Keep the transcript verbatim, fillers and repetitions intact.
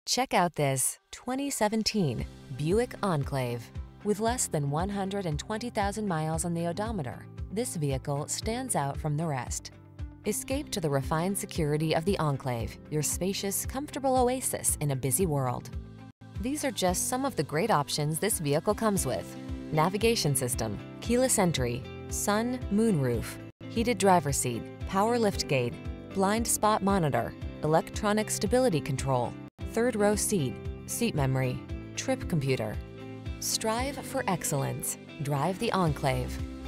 Check out this twenty seventeen Buick Enclave. With less than one hundred twenty thousand miles on the odometer, this vehicle stands out from the rest. Escape to the refined security of the Enclave, your spacious, comfortable oasis in a busy world. These are just some of the great options this vehicle comes with: navigation system, keyless entry, sun, moon roof, heated driver's seat, power liftgate, blind spot monitor, electronic stability control, third row seat, seat memory, trip computer. Strive for excellence. Drive the Enclave.